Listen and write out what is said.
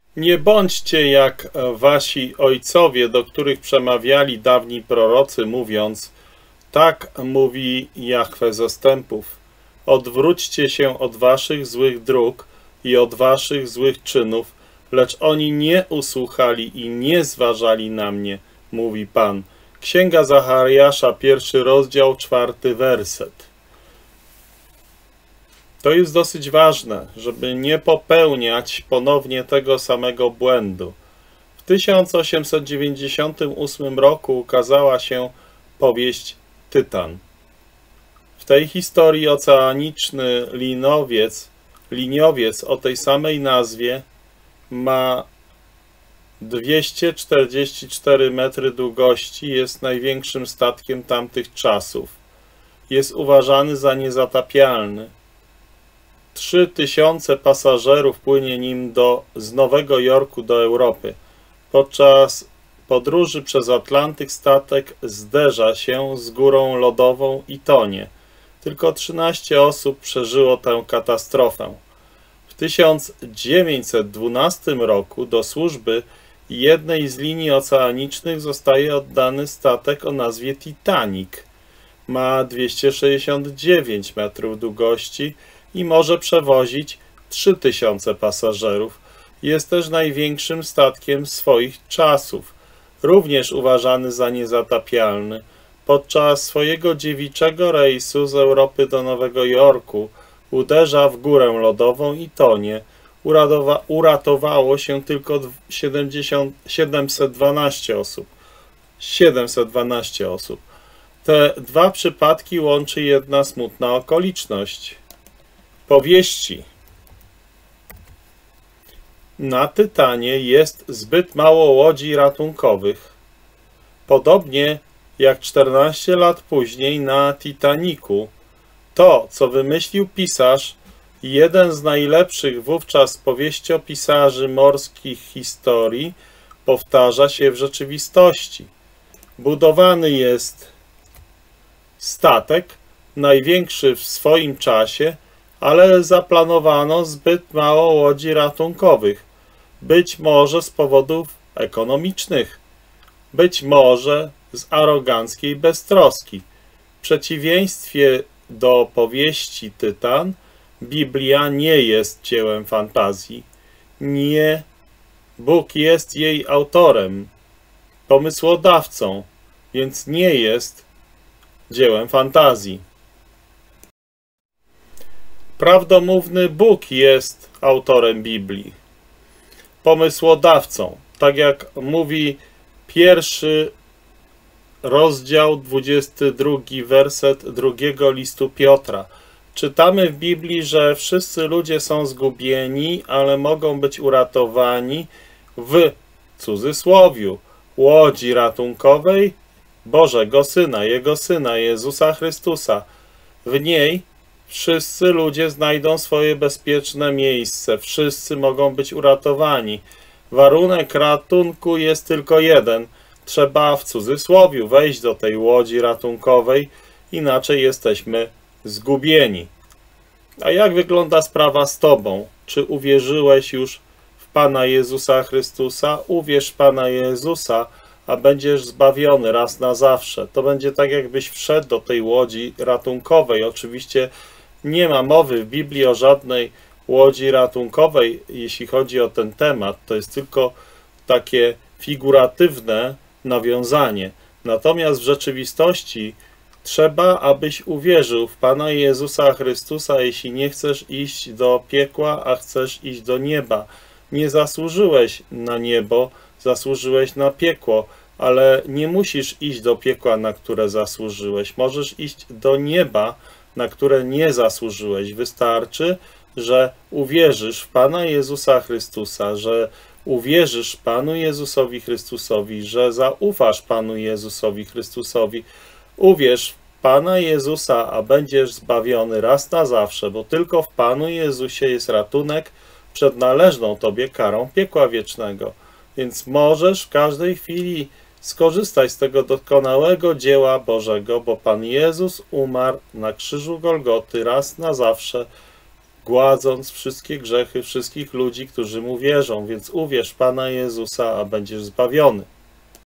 Nie bądźcie jak wasi ojcowie, do których przemawiali dawni prorocy, mówiąc: tak mówi Jahwe zastępów. Odwróćcie się od waszych złych dróg i od waszych złych czynów, lecz oni nie usłuchali i nie zważali na mnie, mówi Pan. Księga Zachariasza, 1 rozdział, 4 werset. To jest dosyć ważne, żeby nie popełniać ponownie tego samego błędu. W 1898 roku ukazała się powieść Tytan. W tej historii oceaniczny liniowiec o tej samej nazwie ma 244 metry długości, jest największym statkiem tamtych czasów. Jest uważany za niezatapialny. 3000 pasażerów płynie nim z Nowego Jorku do Europy. Podczas podróży przez Atlantyk statek zderza się z górą lodową i tonie. Tylko 13 osób przeżyło tę katastrofę. W 1912 roku do służby jednej z linii oceanicznych zostaje oddany statek o nazwie Titanic. Ma 269 metrów długości i może przewozić 3000 pasażerów. Jest też największym statkiem swoich czasów, również uważany za niezatapialny. Podczas swojego dziewiczego rejsu z Europy do Nowego Jorku uderza w górę lodową i tonie. Uratowało się tylko 712 osób. 712 osób. Te dwa przypadki łączy jedna smutna okoliczność. Powieści. Na Tytanie jest zbyt mało łodzi ratunkowych. Podobnie jak 14 lat później na Titanicu, to, co wymyślił pisarz, jeden z najlepszych wówczas powieściopisarzy morskich historii, powtarza się w rzeczywistości. Budowany jest statek, największy w swoim czasie, ale zaplanowano zbyt mało łodzi ratunkowych. Być może z powodów ekonomicznych, być może z aroganckiej beztroski. W przeciwieństwie do powieści Tytan, Biblia nie jest dziełem fantazji. Nie, Bóg jest jej autorem, pomysłodawcą, więc nie jest dziełem fantazji. Prawdomówny Bóg jest autorem Biblii, pomysłodawcą, tak jak mówi 1 rozdział, 22 werset 2 listu Piotra. Czytamy w Biblii, że wszyscy ludzie są zgubieni, ale mogą być uratowani w cudzysłowiu łodzi ratunkowej Bożego Syna, Jego Syna, Jezusa Chrystusa. W niej wszyscy ludzie znajdą swoje bezpieczne miejsce. Wszyscy mogą być uratowani. Warunek ratunku jest tylko jeden. Trzeba w cudzysłowiu wejść do tej łodzi ratunkowej, inaczej jesteśmy zgubieni. A jak wygląda sprawa z tobą? Czy uwierzyłeś już w Pana Jezusa Chrystusa? Uwierz w Pana Jezusa, a będziesz zbawiony raz na zawsze. To będzie tak, jakbyś wszedł do tej łodzi ratunkowej. Oczywiście nie ma mowy w Biblii o żadnej łodzi ratunkowej, jeśli chodzi o ten temat. To jest tylko takie figuratywne nawiązanie. Natomiast w rzeczywistości trzeba, abyś uwierzył w Pana Jezusa Chrystusa, jeśli nie chcesz iść do piekła, a chcesz iść do nieba. Nie zasłużyłeś na niebo, zasłużyłeś na piekło, ale nie musisz iść do piekła, na które zasłużyłeś. Możesz iść do nieba, na które nie zasłużyłeś. Wystarczy, że uwierzysz w Pana Jezusa Chrystusa, że uwierzysz Panu Jezusowi Chrystusowi, że zaufasz Panu Jezusowi Chrystusowi. Uwierz w Pana Jezusa, a będziesz zbawiony raz na zawsze, bo tylko w Panu Jezusie jest ratunek przed należną Tobie karą piekła wiecznego. Więc możesz w każdej chwili skorzystać z tego doskonałego dzieła Bożego, bo Pan Jezus umarł na krzyżu Golgoty raz na zawsze gładząc wszystkie grzechy wszystkich ludzi, którzy mu wierzą. Więc uwierz w Pana Jezusa, a będziesz zbawiony.